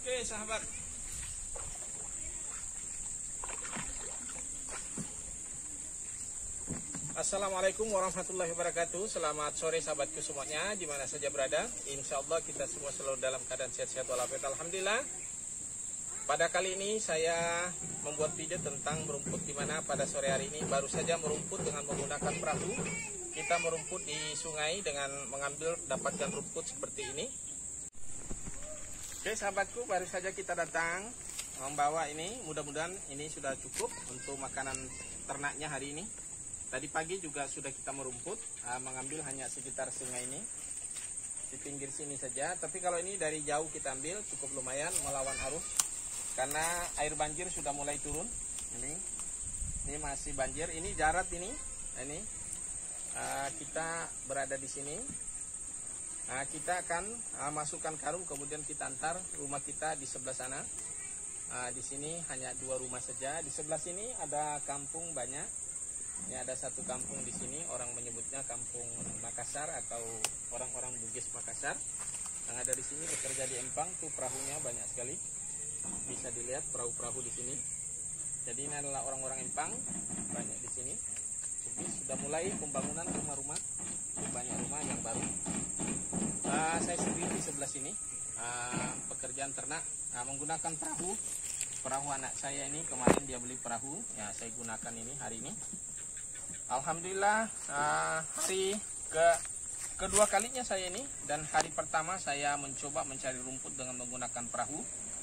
Oke sahabat, Assalamualaikum warahmatullahi wabarakatuh. Selamat sore sahabatku semuanya, dimana saja berada. Insya Allah kita semua selalu dalam keadaan sehat-sehat walafiat. Alhamdulillah. Pada kali ini saya membuat video tentang merumput, dimana pada sore hari ini baru saja merumput dengan menggunakan perahu. Kita merumput di sungai dengan mengambil dapatkan rumput seperti ini. Oke sahabatku, baru saja kita datang membawa ini. Mudah-mudahan ini sudah cukup untuk makanan ternaknya hari ini. Tadi pagi juga sudah kita merumput, mengambil hanya sekitar sungai ini, di pinggir sini saja. Tapi kalau ini dari jauh kita ambil, cukup lumayan melawan arus, karena air banjir sudah mulai turun. Ini masih banjir, ini darat ini. Kita berada di sini. Kita akan masukkan karung, kemudian kita antar rumah kita di sebelah sana. Di sini hanya 2 rumah saja. Di sebelah sini ada kampung banyak. Ini ada satu kampung di sini, orang menyebutnya kampung Makassar atau orang-orang Bugis Makassar. Yang ada di sini bekerja di empang, tuh perahunya banyak sekali. Bisa dilihat perahu-perahu di sini. Jadi ini adalah orang-orang empang, banyak di sini. Bugis sudah mulai pembangunan rumah-rumah, banyak rumah yang baru. Saya sendiri di sebelah sini, pekerjaan ternak, menggunakan perahu anak saya ini. Kemarin dia beli perahu, ya saya gunakan ini hari ini. Alhamdulillah, hari kedua kalinya saya ini, dan hari pertama saya mencoba mencari rumput dengan menggunakan perahu.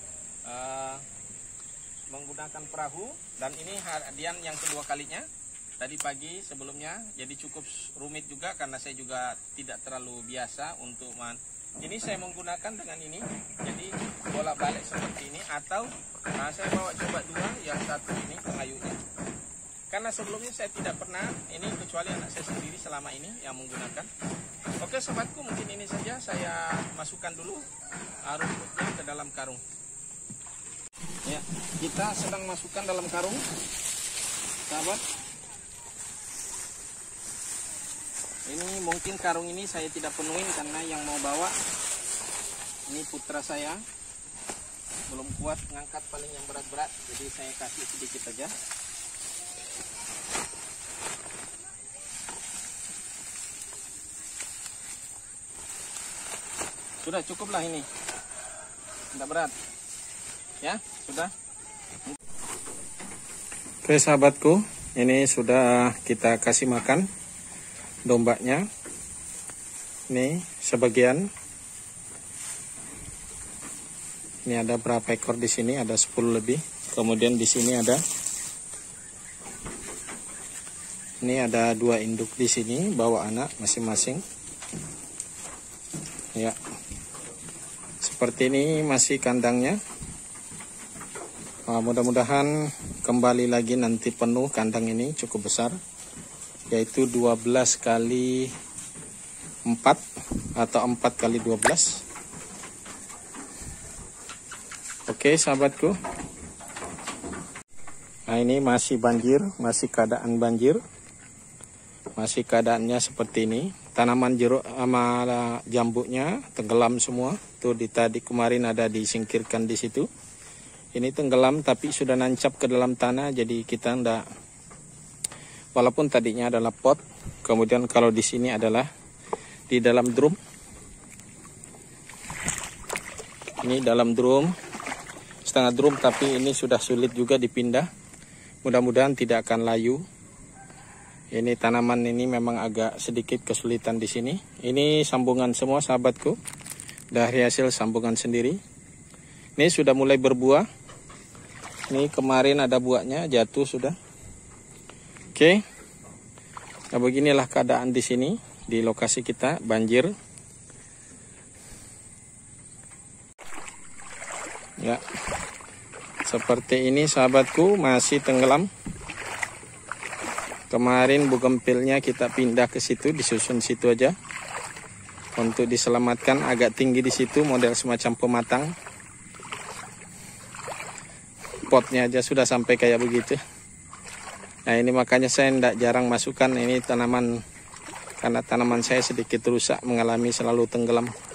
Dan ini harian yang kedua kalinya. Tadi pagi sebelumnya, jadi cukup rumit juga karena saya juga tidak terlalu biasa untuk ini saya menggunakan dengan ini, jadi bolak-balik seperti ini, atau saya bawa coba 2, yang satu ini pengayunya. Karena sebelumnya saya tidak pernah ini, kecuali anak saya sendiri selama ini yang menggunakan. Oke sobatku, mungkin ini saja saya masukkan dulu rumputnya ke dalam karung. Ya, kita sedang masukkan dalam karung, sahabat. Ini mungkin karung ini saya tidak penuhin karena yang mau bawa ini putra saya, belum kuat ngangkat paling yang berat-berat, jadi saya kasih sedikit saja. Sudah cukuplah ini, tidak berat ya, sudah. Oke sahabatku, ini sudah kita kasih makan dombanya. Ini sebagian. Ini ada berapa ekor di sini? Ada 10 lebih. Kemudian di sini ada. Ini ada 2 induk di sini, bawa anak masing-masing. Ya. Seperti ini masih kandangnya. Mudah-mudahan kembali lagi nanti penuh kandang ini, cukup besar. Yaitu 12 kali 4 atau 4 kali 12. Oke sahabatku, nah ini masih banjir, masih keadaan banjir, masih keadaannya seperti ini. Tanaman jeruk sama jambunya tenggelam semua. Tuh tadi kemarin ada disingkirkan di situ. Ini tenggelam tapi sudah nancap ke dalam tanah, jadi kita ndak. Walaupun tadinya adalah pot, kemudian kalau di sini adalah di dalam drum. Ini dalam drum, setengah drum, tapi ini sudah sulit juga dipindah. Mudah-mudahan tidak akan layu. Ini tanaman ini memang agak sedikit kesulitan di sini. Ini sambungan semua sahabatku, dari hasil sambungan sendiri. Ini sudah mulai berbuah. Ini kemarin ada buahnya, jatuh sudah. Oke, nah beginilah keadaan di sini, di lokasi kita banjir. Ya, seperti ini sahabatku, masih tenggelam. Kemarin bugempilnya kita pindah ke situ, disusun situ aja, untuk diselamatkan. Agak tinggi di situ, model semacam pematang. Potnya aja sudah sampai kayak begitu. Nah ini makanya saya tidak jarang masukkan ini tanaman, karena tanaman saya sedikit rusak, mengalami selalu tenggelam.